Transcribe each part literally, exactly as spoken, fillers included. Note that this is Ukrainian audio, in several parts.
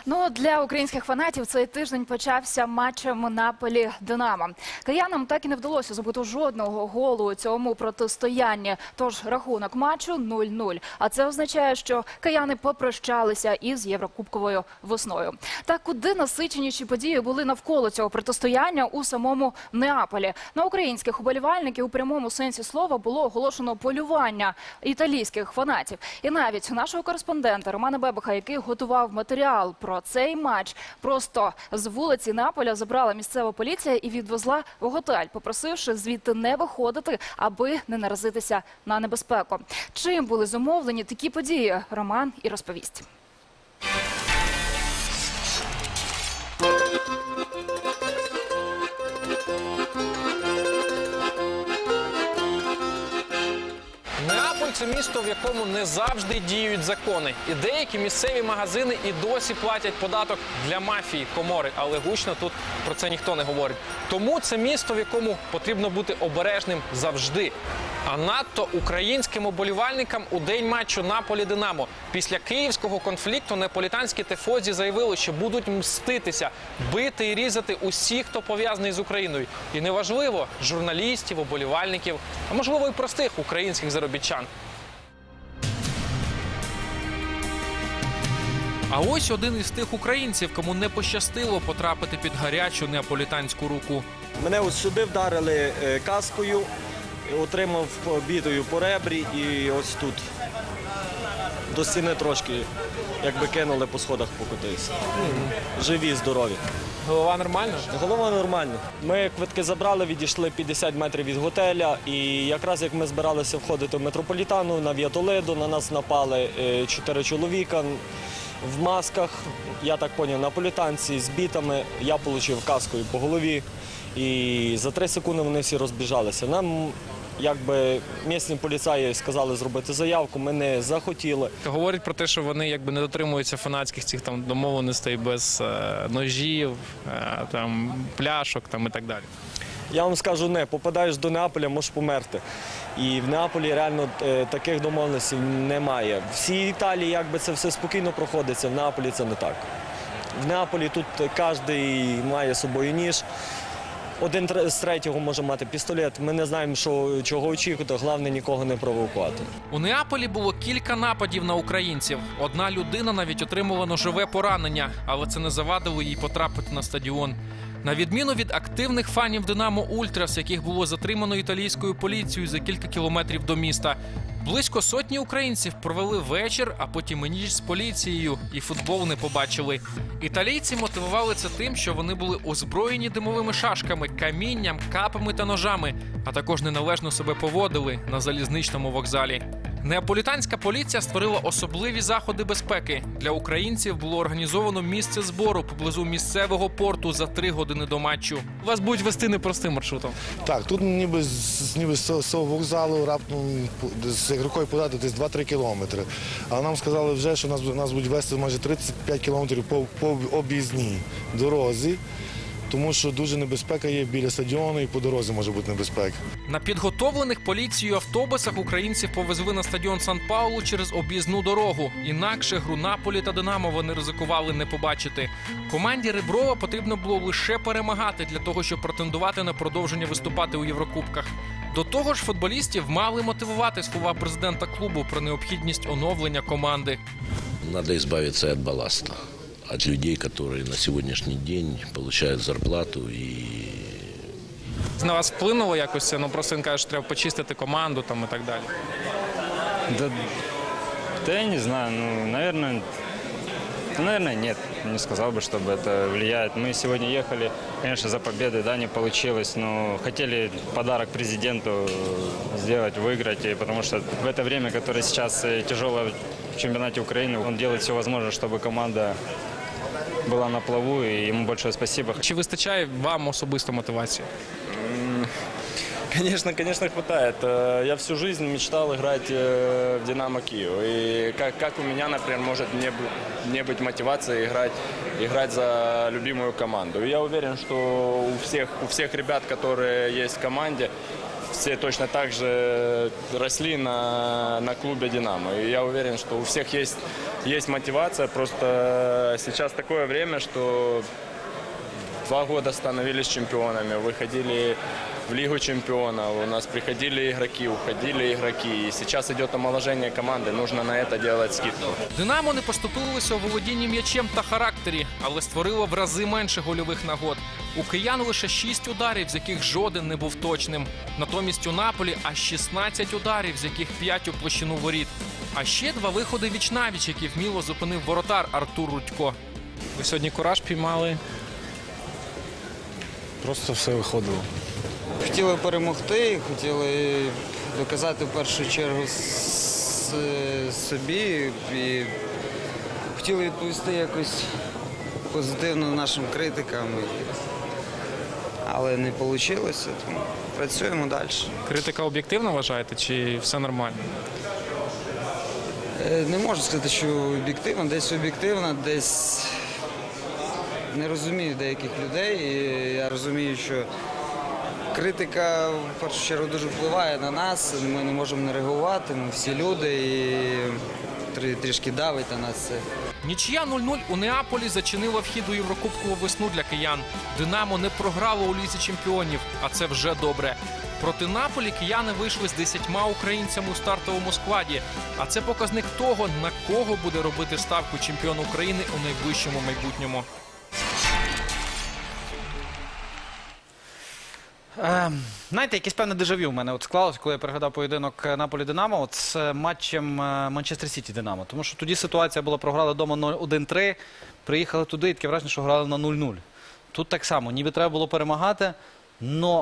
Ну, для українських фанатів цей тиждень почався матчем Наполі-Динамо. Киянам так і не вдалося забити жодного голу у цьому протистоянні. Тож рахунок матчу нуль нуль. А це означає, що кияни попрощалися із Єврокубковою весною. Та куди насиченіші події були навколо цього протистояння у самому Неаполі. На українських уболівальників у прямому сенсі слова було оголошено полювання італійських фанатів. І навіть нашого кореспондента Романа Бебеха, який готував матеріал про цей матч, просто з вулиці Неаполя забрала місцева поліція і відвезла в готель, попросивши звідти не виходити, аби не наразитися на небезпеку. Чим були зумовлені такі події? Роман і розповість. Неаполь – це місто, в якому не завжди діють закони. І деякі місцеві магазини і досі платять податок для мафії, комори. Але гучно тут про це ніхто не говорить. Тому це місто, в якому потрібно бути обережним завжди. А надто українським уболівальникам у день матчу Наполі-Динамо. Після київського конфлікту неаполітанські тифозі заявили, що будуть мститися, бити і різати усіх, хто пов'язаний з Україною. І неважливо – журналістів, уболівальників, а можливо і простих українських заробітчан. А ось один із тих українців, кому не пощастило потрапити під гарячу неаполітанську руку. Мене ось сюди вдарили каскою, отримав бітою по ребрі і ось тут до стіни трошки, якби кинули по сходах, покотився. Живі, здорові. Голова нормальна? Голова нормальна. Ми квитки забрали, відійшли п'ятдесят метрів від готеля, і якраз як ми збиралися входити в Метрополітану, на В'я Толедо, на нас напали чотири чоловіка в масках, я так зрозумів, наполітанці з бітами, я отримав каскою по голові, і за три секунди вони всі розбіжалися. Нам, якби, місцеві поліцаї сказали зробити заявку, ми не захотіли. Говорять про те, що вони якби не дотримуються фанатських цих там домовленостей без е, ножів, е, там пляшок там і так далі. Я вам скажу, не, попадаєш до Неаполя, можеш померти. І в Неаполі реально е, таких домовленостей немає. В всій Італії якби це все спокійно проходиться, в Неаполі це не так. В Неаполі тут кожен має з собою ніж. Один з третього може мати пістолет. Ми не знаємо, що, чого очікувати, головне нікого не провокувати. У Неаполі було кілька нападів на українців. Одна людина навіть отримала ножове поранення, але це не завадило їй потрапити на стадіон. На відміну від активних фанів «Динамо Ультрас», яких було затримано італійською поліцією за кілька кілометрів до міста, близько сотні українців провели вечір, а потім і ніч з поліцією, і футбол не побачили. Італійці мотивували це тим, що вони були озброєні димовими шашками, камінням, капами та ножами, а також неналежно себе поводили на залізничному вокзалі. Неаполітанська поліція створила особливі заходи безпеки. Для українців було організовано місце збору поблизу місцевого порту за три години до матчу. Вас будуть вести непростим маршрутом. Так, тут ніби, ніби з цього вокзалу раптом з рукою подати десь два-три кілометри. Але нам сказали вже, що нас, нас будуть вести майже тридцять п'ять кілометрів по, по об'їзній дорозі. Тому що дуже небезпека є біля стадіону і по дорозі може бути небезпека. На підготовлених поліцією автобусах українців повезли на стадіон Сан-Паулу через об'їзну дорогу. Інакше гру Наполі та Динамо вони ризикували не побачити. Команді Реброва потрібно було лише перемагати для того, щоб претендувати на продовження виступати у Єврокубках. До того ж, футболістів мали мотивувати слова президента клубу про необхідність оновлення команди. Треба збавитися від баласту. От людей, которые на сегодняшний день получают зарплату и... На вас вплинуло якось? Ну, просто він каже, що треба почистити команду там і так далі. Да, да я не знаю, ну, наверное, ну, наверное, нет. Не сказал бы, чтобы это влияет. Мы сегодня ехали, конечно, за победой, да, не получилось, но хотели подарок президенту сделать, выиграть, потому что в это время, которое сейчас тяжелое в чемпионате Украины, он делает все возможное, чтобы команда была на плаву, и ему большое спасибо. Чи вистачає вам особисто мотивації? Конечно, конечно, хватает. Я всю жизнь мечтал играть в «Динамо Киев». И как, как у меня, например, может не, не быть мотивации играть, играть за любимую команду. И я уверен, что у всех, у всех ребят, которые есть в команде, все точно так же росли на, на клубе «Динамо». И я уверен, что у всех есть, есть мотивация. Просто сейчас такое время, что два года становились чемпионами, выходили в Лигу чемпионов, у нас приходили игроки, уходили игроки. И сейчас идет омоложение команды, нужно на это делать скидку. «Динамо» не поступилося у володінні м'ячем та характері, але створило в рази менше гольових нагод. У киян лише шість ударів, з яких жоден не був точним. Натомість у Наполі аж шістнадцять ударів, з яких п'ять у площину воріт. А ще два виходи віч-навіч, які вміло зупинив воротар Артур Рудько. Ви сьогодні кураж піймали. Просто все виходило. Хотіли перемогти, хотіли доказати в першу чергу с- собі і хотіли відповісти якось позитивно нашим критикам, але не вийшло, тому працюємо далі. Критика об'єктивна вважаєте, чи все нормально? Е, Не можу сказати, що об'єктивно, десь об'єктивно, десь не розумію деяких людей. І я розумію, що критика в першу чергу дуже впливає на нас, ми не можемо не реагувати, ми всі люди і трі- трішки давить на нас це. Нічия нуль-нуль у Неаполі зачинила вхід у Єврокубкову весну для киян. «Динамо» не програло у Лізі чемпіонів, а це вже добре. Проти Наполі кияни вийшли з десятьма українцями у стартовому складі. А це показник того, на кого буде робити ставку чемпіон України у найближчому майбутньому. Е, знаєте, якесь певне дежавю в мене от склалось, коли я переглядав поєдинок Наполі-Динамо от з матчем е, Манчестер Сіті-Динамо. Тому що тоді ситуація була, програли вдома один-три, приїхали туди і таке враження, що грали на нуль-нуль. Тут так само, ніби треба було перемагати, але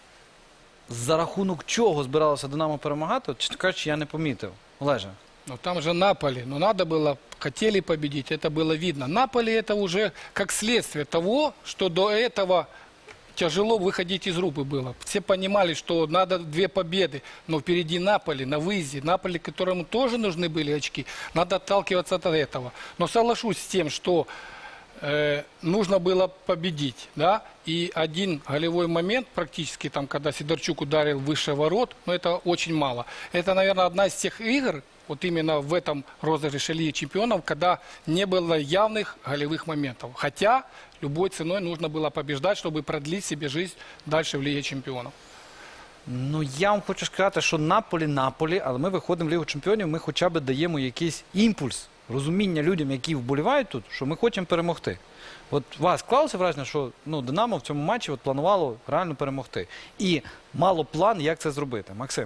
за рахунок чого збиралося Динамо перемагати, чесно кажучи, я не помітив. Олеже. Ну там же Наполи, но надо было, хотели победить, это было видно. Наполи это уже как следствие того, что до этого тяжело выходить из группы было. Все понимали, что надо две победы, но впереди Наполи, на выезде. Наполи, которому тоже нужны были очки, надо отталкиваться от этого. Но соглашусь с тем, что э, нужно было победить, да, и один голевой момент практически, там, когда Сидорчук ударил выше ворот, но это очень мало. Это, наверное, одна из тех игр, вот именно в этом розыгрыше Лиги чемпионов, когда не было явных голевых моментов. Хотя любой ценой нужно было побеждать, чтобы продлить себе жизнь дальше в Лиге чемпионов. Ну, я вам хочу сказати, що Наполі-Наполі, але ми виходимо в Лігу чемпіонів, ми хоча б даємо якийсь імпульс, розуміння людям, які вболівають тут, що ми хочемо перемогти. От у вас склалося враження, що ну, Динамо в цьому матчі от, планувало реально перемогти. І мало план, як це зробити. Максим.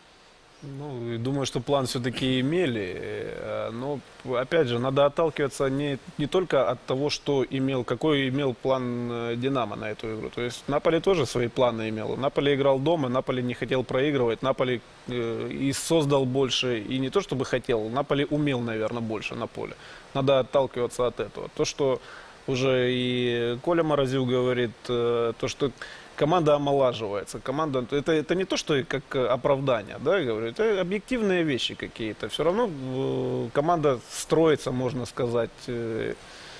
Ну, думаю, что план все-таки имели, э, но, опять же, надо отталкиваться не, не только от того, что имел, какой имел план э, «Динамо» на эту игру. То есть Наполи тоже свои планы имел. Наполи играл дома, Наполи не хотел проигрывать, Наполи э, и создал больше, и не то чтобы хотел, Наполи умел, наверное, больше на поле. Надо отталкиваться от этого. То, что уже и Коля Морозюк говорит, э, то, что команда омолаживается. Команда, это, это не то, что как оправдание, да, я говорю, это объективные вещи какие-то. Все равно э, команда строится, можно сказать. Э,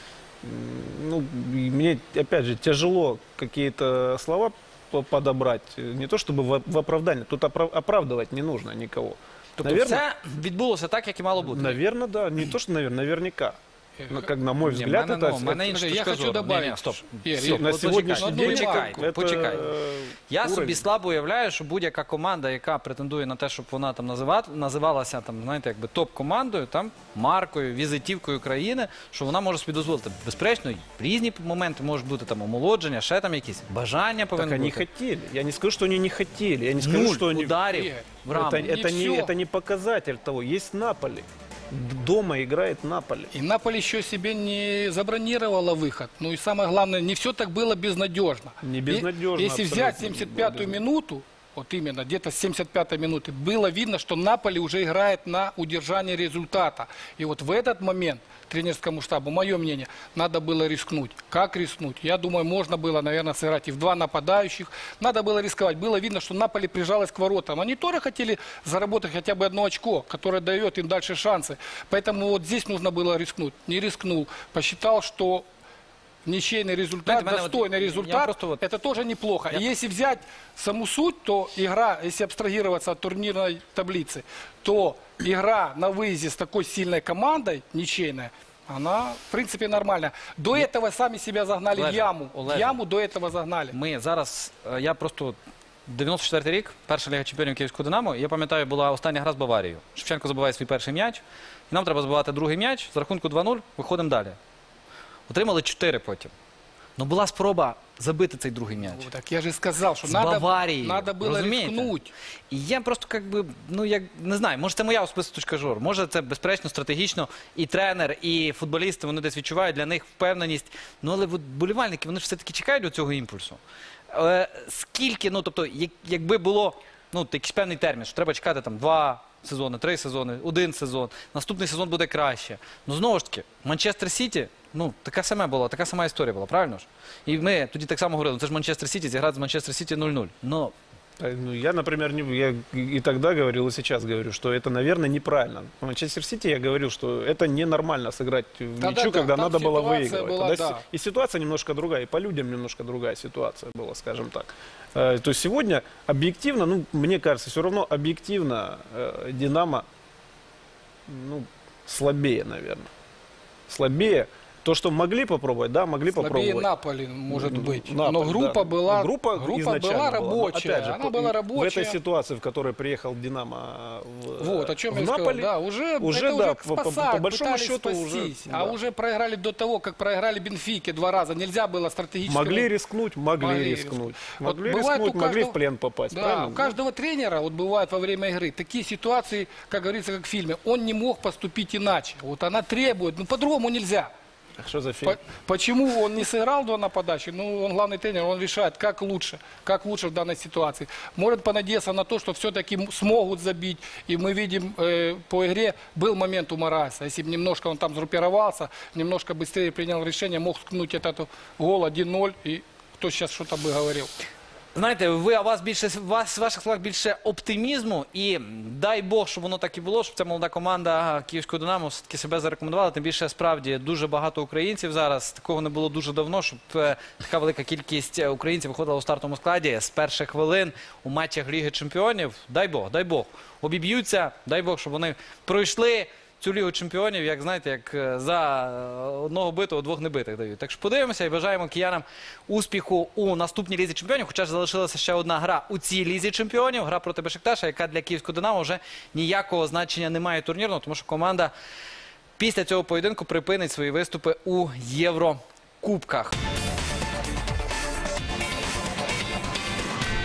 ну, и мне, опять же, тяжело какие-то слова подобрать. Не то, чтобы в, в оправдание. Тут оправ, оправдывать не нужно никого. Тобто наверное, все відбулося так, як і мало бути? Наверное, да. Не то, что, наверное, наверняка. Ну, как на мой взгляд, не, это... ну, мене это- інша я точка хочу зору. добавить, Ні, ні, стоп. Ігор, Стоп, Ігор, на почекай, сьогоднішній день почекай, це- почекай. е, Я собі уровень. слабо уявляю, що будь-яка команда, яка претендує на те, щоб вона там називати, називалася там, знаєте, якби топ-командою, там маркою, візитівкою країни, що вона може собі дозволити. Безперечно, різні моменти можуть бути там омолодження, ще там якісь бажання Так повинні они бути. хотели. Я не скажу, что они не хотели. Я не скажу, Нуль что они... ударів Ігор, в раму. Это, это, Не не, всё. это не показатель того. Есть Наполи. Дома играет Наполи. И Наполи еще себе не забронировала выход. Ну и самое главное, не все так было безнадежно. Не безнадежно, И- Если взять абсолютно. семьдесят пятую минуту, вот именно, где-то с семьдесят пятой минуты, было видно, что Наполи уже играет на удержание результата. И вот в этот момент тренерскому штабу, мое мнение, надо было рискнуть. Как рискнуть? Я думаю, можно было, наверное, сыграть и в два нападающих. Надо было рисковать. Было видно, что Наполи прижалась к воротам. Они тоже хотели заработать хотя бы одно очко, которое дает им дальше шансы. Поэтому вот здесь нужно было рискнуть. Не рискнул. Посчитал, что ничейный результат, Знаете, достойный вот- я результат, просто вот- это тоже неплохо. И если взять саму суть, то игра, если абстрагироваться от турнирной таблицы, то игра на выезде с такой сильной командой, ничейная, она, в принципе, нормальная. До этого сами себя загнали в Олеже, яму. В Олеже. яму до этого загнали. Ми зараз, е, я просто дев'яносто четвертий рік, перша Ліга чемпіонів Київського Динамо. І я пам'ятаю, була остання гра з Баварією. Шевченко забиває свій перший м'яч. І нам треба збивати другий м'яч. З рахунку два нуль виходимо далі. Отримали чотири потім. Ну була спроба забити цей другий м'яч. Вот, так я же сказал, что З надо, Баварією. надо было Розумієте? рискнуть. І я просто, як би, ну, як, не знаю, може це моя особиста точка зору, може це безперечно стратегічно і тренер, і футболісти, вони десь відчувають для них впевненість. Ну, але от болівальники, вони ж все-таки чекають до цього імпульсу. Е, скільки, ну, тобто, як, якби було, ну, якийсь певний термін, що треба чекати там два сезони, три сезони, один сезон, наступний сезон буде краще. Ну, знову ж таки, Манчестер Сіті, ну, така сама була, така сама історія була, правильно ж? І ми тоді так само говорили, це ж Манчестер Сіті, зіграти з Манчестер Сіті нуль нуль. Ну, Э, ну, Я, например, не, я и тогда говорил, и сейчас говорю, что это, наверное, неправильно. В Манчестер Сити я говорил, что это ненормально сыграть в Да, ничью, да, да, когда там надо было ситуация выигрывать. была, Тогда да. си- И ситуация немножко другая, и по людям немножко другая ситуация была, скажем так. Э, То есть сегодня объективно, ну, мне кажется, все равно объективно э, Динамо, ну, слабее, наверное. Слабее. То, что могли попробовать, да, могли Слабее попробовать. Наполи, может Ну, быть. Наполь, Но группа да. была, группа, группа изначально была была. Но, рабочая. опять же, Она по- была и рабочая. В этой ситуации, в которой приехал Динамо в, Вот, о чем в я сказал. Наполе, Да, уже, уже, это да, уже по, по- спасать, по большому пытались счету уже, спастись. А да. уже проиграли до того, как проиграли Бенфике два раза. Нельзя было стратегически. Могли рискнуть, могли, Могли рискнуть. Вот Могли бывает рискнуть, у могли каждого- в плен попасть. Да, правильно? у каждого тренера вот бывает во время игры такие ситуации, как говорится, как в фильме. Он не мог поступить иначе. Вот она требует, ну по-другому нельзя. А что за фильм? По- Почему он не сыграл два нападавших? Ну, он главный тренер, он решает, как лучше, как лучше в данной ситуации. Может понадеяться на то, что все-таки м- смогут забить. И мы видим э, по игре, был момент у Мараса. Если бы немножко он там сгруппировался, немножко быстрее принял решение, мог ткнуть этот гол один ноль. И кто сейчас что-то бы говорил. знаєте, ви, а вас більше, у вас, в ваших словах більше оптимізму, і дай Бог, щоб воно так і було, щоб ця молода команда Київського Динамо все-таки себе зарекомендувала. Тим більше, справді, дуже багато українців зараз. Такого не було дуже давно, щоб е, така велика кількість українців виходила у стартовому складі з перших хвилин у матчах Ліги Чемпіонів. Дай Бог, дай Бог. Обіб'ються, дай Бог, щоб вони пройшли цю Лігу Чемпіонів, як, знаєте, як е, за е, одного битого двох небитих дають. Так що подивимося і бажаємо киянам успіху у наступній Лізі Чемпіонів. Хоча ж залишилася ще одна гра у цій Лізі Чемпіонів. Гра проти Бешикташа, яка для Київського Динамо вже ніякого значення не має турнірного, тому що команда після цього поєдинку припинить свої виступи у Єврокубках.